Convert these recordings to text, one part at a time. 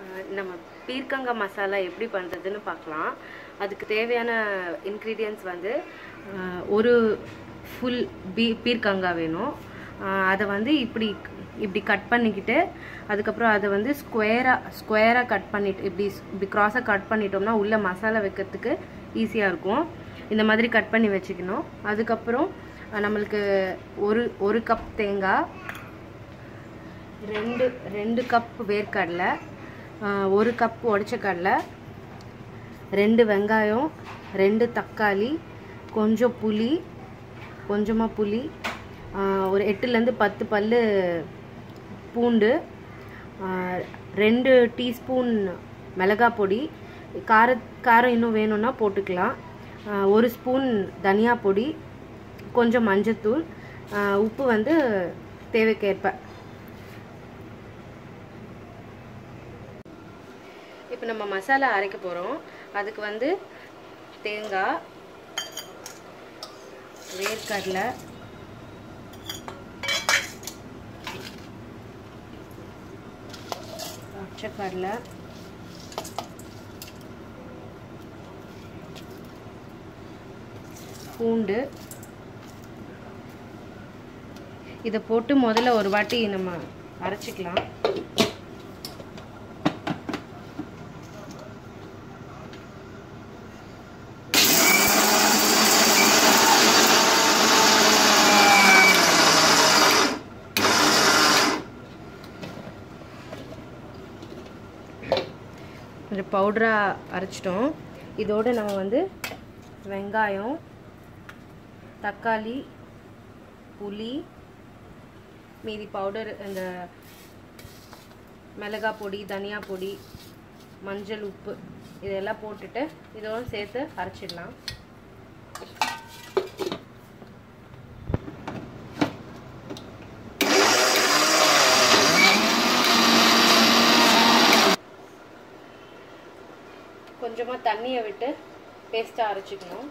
நம்ம பீர்க்கங்காய் மசாலா எப்படி பண்ணுறதுன்னு பார்க்கலாம். அதுக்கு தேவையான இன்க்ரீடியன்ட்ஸ் வந்து ஒரு ஃபுல் பீர்க்கங்காய் வேணும். அதை வந்து இப்படி கட் பண்ணிக்கிட்டு அதுக்கப்புறம் அதை வந்து ஸ்கொயராக கட் பண்ணிட்டு இப்படி க்ராஸாக கட் பண்ணிட்டோம்னா உள்ள மசாலா வைக்கிறதுக்கு ஈஸியாக இருக்கும். இந்த மாதிரி கட் பண்ணி வச்சுக்கணும். அதுக்கப்புறம் நம்மளுக்கு ஒரு கப் தேங்காய், ரெண்டு கப் வேர்க்கடலை, 1 கப் உடைச்ச கடலை, 2 வெங்காயம், 2 தக்காளி, கொஞ்சமாக புளி, ஒரு 8லேருந்து 10 பல்லு பூண்டு, 2 டீஸ்பூன் மிளகாய் பொடி, காரம் இன்னும் வேணும்னா போட்டுக்கலாம், 1 ஸ்பூன் தனியா பொடி, கொஞ்சம் மஞ்சத்தூள், உப்பு வந்து தேவைக்கேற்ப. இப்போ நம்ம மசாலா அரைக்க போகிறோம். அதுக்கு வந்து தேங்காய், வேர்க்கடலை, பச்சைக்கடலை, பூண்டு, இதை போட்டு முதல்ல ஒரு வாட்டி நம்ம அரைச்சிக்கலாம். கொஞ்சம் பவுடராக அரைச்சிட்டோம். இதோடு நம்ம வந்து வெங்காயம், தக்காளி, புளி, மீதி பவுடர், இந்த மிளகாய் பொடி, தனியா பொடி, மஞ்சள், உப்பு இதெல்லாம் போட்டுட்டு இதோடு சேர்த்து அரைச்சிடலாம். கொஞ்சமாக தண்ணியை விட்டு பேஸ்ட்டாக அரைச்சிக்கணும்.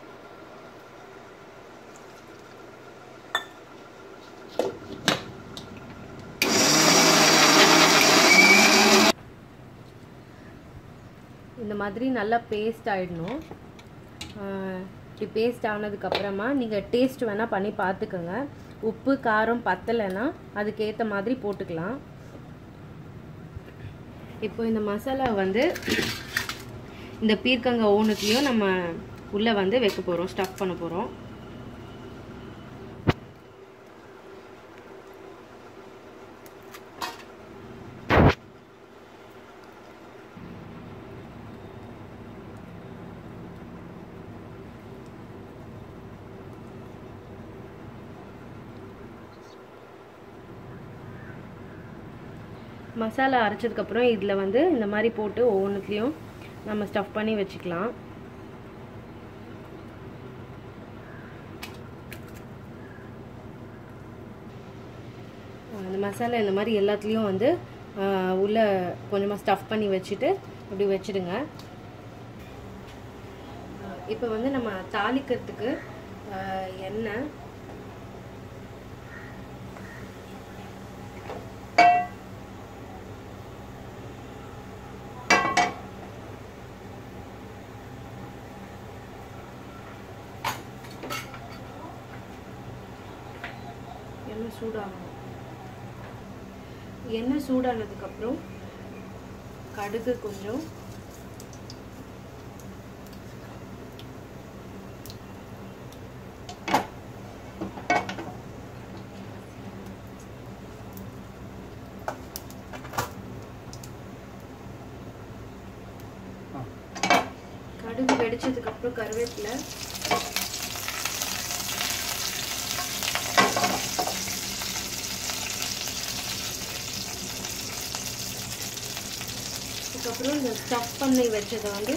இந்த மாதிரி நல்லா பேஸ்ட் ஆகிடணும். இப்படி பேஸ்ட் ஆனதுக்கப்புறமா நீங்கள் டேஸ்ட் வேணால் பண்ணி பார்த்துக்கோங்க. உப்பு காரம் பத்தலைன்னா அதுக்கேற்ற மாதிரி போட்டுக்கலாம். இப்போ இந்த மசாலா வந்து இந்த பீர்க்கங்காய் ஓனுக்குலையும் நம்ம உள்ளே வந்து வைக்க போகிறோம், ஸ்டஃப் பண்ண போகிறோம். மசாலா அரைச்சதுக்கப்புறம் இதில் வந்து இந்த மாதிரி போட்டு ஒவ்வொன்றுத்துலேயும் நம்ம ஸ்டஃப் பண்ணி வச்சுக்கலாம். அந்த மசாலா இந்த மாதிரி எல்லாத்துலேயும் வந்து உள்ளே கொஞ்சமாக ஸ்டஃப் பண்ணி வச்சுட்டு இப்படி வச்சுடுங்க. இப்போ வந்து நம்ம தாளிக்கிறதுக்கு எண்ணெய், எண்ணெய் சூடானதுக்கப்புறம் கடுகு கொஞ்சம், கடுகு வெடிச்சதுக்கப்புறம் கருவேப்பிலை, அதுக்கப்புறம் இந்த ஸ்டஃப் பண்ணி வச்சதை வந்து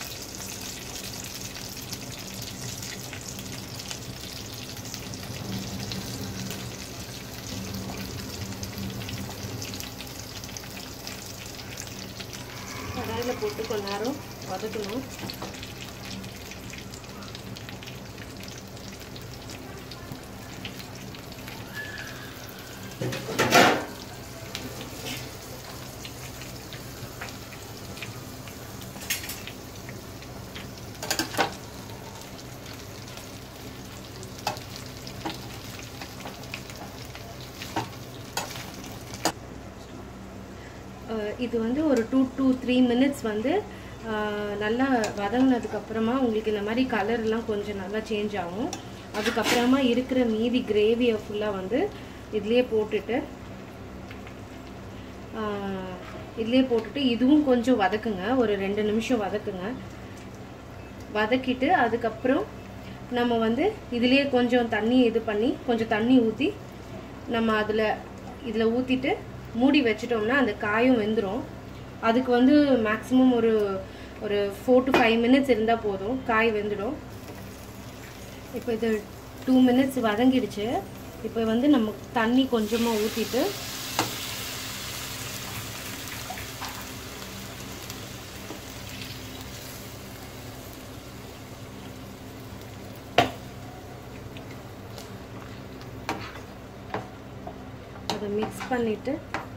கடாயில் போட்டு கொஞ்ச நேரம் வதக்கணும். இது வந்து ஒரு 2 to 3 minutes வந்து நல்லா வதங்கினதுக்கப்புறமா உங்களுக்கு இந்த மாதிரி கலர்லாம் கொஞ்சம் நல்லா சேஞ்ச் ஆகும். அதுக்கப்புறமா இருக்கிற மீதி கிரேவியை ஃபுல்லாக வந்து இதுலேயே போட்டுட்டு இதுவும் கொஞ்சம் வதக்குங்க. ஒரு 2 நிமிஷம் வதக்குங்க. வதக்கிட்டு அதுக்கப்புறம் நம்ம வந்து இதுலேயே கொஞ்சம் தண்ணி கொஞ்சம் தண்ணி ஊற்றி நம்ம இதில் ஊற்றிட்டு மூடி வச்சிட்டோம்னா அந்த காயும் வெந்துடும். அதுக்கு வந்து மேக்ஸிமம் ஒரு 4 to 5 minutes இருந்தால் போதும், காய் வெந்துடும். இப்போ இது 2 minutes வதங்கிடுச்சு. இப்போ வந்து நம்ம தண்ணி கொஞ்சமாக ஊற்றிட்டு அதை மிக்ஸ் பண்ணிவிட்டு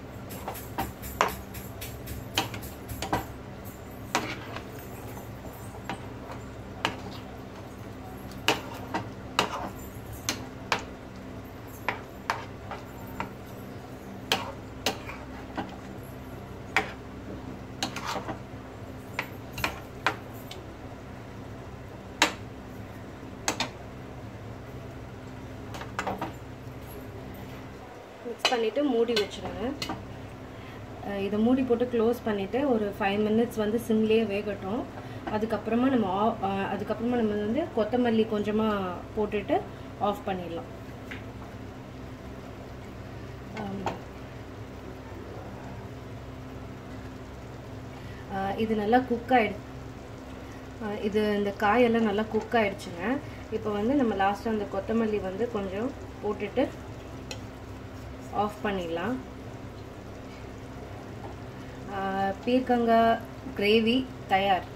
மிக்ஸ் பண்ணிவிட்டு மூடி வச்சுருங்க. இதை மூடி போட்டு க்ளோஸ் பண்ணிவிட்டு ஒரு 5 minutes வந்து சிம்லேயே வேகட்டும். அதுக்கப்புறமா நம்ம வந்து கொத்தமல்லி கொஞ்சமாக போட்டுட்டு ஆஃப் பண்ணிடலாம். இது நல்லா குக் ஆகிடுச்சு. இந்த காயெல்லாம் நல்லா குக் ஆகிடுச்சுங்க. இப்போ வந்து நம்ம லாஸ்ட்டாக அந்த கொத்தமல்லி வந்து கொஞ்சம் போட்டுட்டு ஆஃப் பண்ணிடலாம். பீர்க்கங்காய் கிரேவி தயார்.